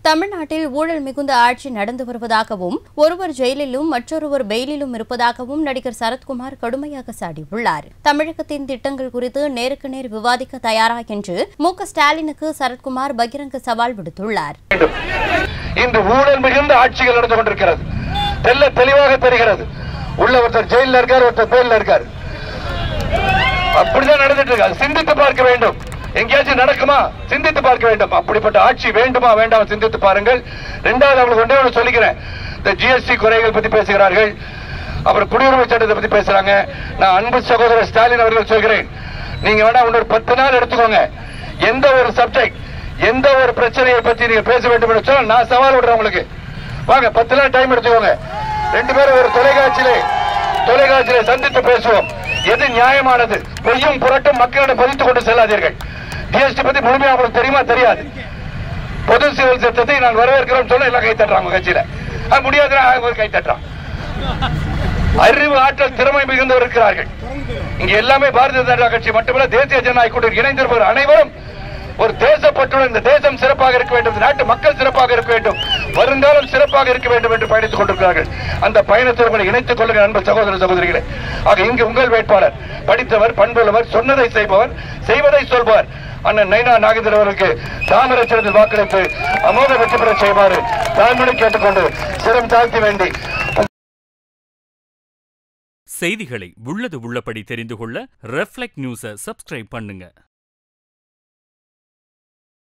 தமிழ்நாட்டில் ஊழல் மிகுந்த ஆட்சி நடந்து வருவதாகவும் ஒருவர் ஜெயிலிலும் மற்றொருவர் பெயிலிலும் இருப்பதாகவும் நடிகர் சரத்குமார் கடுமையாக சாடியுள்ளார். தமிழகத்தின் திட்டங்கள் குறித்து நேருக்கு நேர் விவாதிக்க தயாரா என்று மு.க.ஸ்டாலினுக்கு சரத்குமார் பகிரங்க சவால் விடுத்துள்ளார். இந்த ஊழல் மிகுந்த ஆட்சிகள் நடந்து கொண்டிருக்கிறது. தெளிவாக தெரிகிறது. உள்ள ஒருத்தர் ஜெயிலில் இருக்கார், ஒருத்தர் பெயிலில் இருக்கார். அப்படிதான் நடந்துட்டு இருக்காரு. சிந்தித்து பார்க்க வேண்டும். எங்கேயாச்சும் நடக்குமா? சிந்தித்து பார்க்க வேண்டும். அப்படிப்பட்ட ஆட்சி வேண்டுமா வேண்டாம் சிந்தித்து பாருங்கள். இரண்டாவது அவங்களுக்கு ஒன்றே சொல்லிக்கிறேன். இந்த ஜிஎஸ்டி குறைகள் பத்தி பேசுகிறார்கள், அப்புறம் குடியுரிமை சட்டத்தை பத்தி பேசுறாங்க. நான் அன்பு சகோதரர் ஸ்டாலின் அவர்கள் சொல்கிறேன், நீங்க வேணா இன்னொரு 10 நாள் எடுத்துக்கோங்க. எந்த ஒரு சப்ஜெக்ட், எந்த ஒரு பிரச்சனையை பத்தி நீங்க பேச வேண்டும் என்று சொன்னால் நான் சவால் விடுறேன் உங்களுக்கு. வாங்க 10 நாள் டைம் எடுத்துக்கோங்க. 2 பேரும் ஒரு தொலைக்காட்சியிலே சந்தித்து பேசுவோம். எது நியாயமானது? பொய்யும் புரட்டும் மக்களிடம் பதித்துக் கொண்டு செல்லாதீர்கள். ஜிஎஸ்டி பத்தி முழுமையாக உங்களுக்கு தெரியுமா? தெரியாது. பொது சிவில் சட்டத்தை நான் வரவேற்கிறோம் சொல்ல எல்லாம் கை தட்டுறாங்க கட்சியில. முடியாது கை தட்டுறான். அறிவு, ஆற்றல், திறமை மிகுந்தவர் இருக்கிறார்கள். இங்க எல்லாமே பாரதிய ஜனதா கட்சி மட்டுமல்ல, தேசிய ஜனநாயக கூட்டணி இணைந்திருப்பவர் அனைவரும் ஒரு தேசப்பற்றுடன் இந்த தேசம் சிறப்பாக இருக்க வேண்டும், நாட்டு மக்கள் சிறப்பாக இருக்க வேண்டும், வருங்காலம் சிறப்பாக இருக்க வேண்டும் என்று பயணித்துக் கொண்டிருக்கிறார்கள். அந்த பயணத்தை உங்களை இணைத்துக் கொள்ளுங்கள் அன்பு சகோதர சகோதரிகளே. ஆக இங்கு உங்கள் வேட்பாளர் படித்தவர், பண்புள்ளவர், சொன்னதை செய்பவர், செய்வதை சொல்பவர் அண்ணன் நைனா நாகேந்திரன் அவர்களுக்கு தாமரை சிறந்த வாக்களித்து அமோக வெற்றி பெற செய்வாறு தாழ்மையை கேட்டுக்கொண்டு சிரம் தாழ்த்தி வேண்டி. செய்திகளை உள்ளது உள்ளபடி தெரிந்து கொள்ள ரெஃப்ளெக்ட் நியூஸை சப்ஸ்கிரைப் பண்ணுங்க.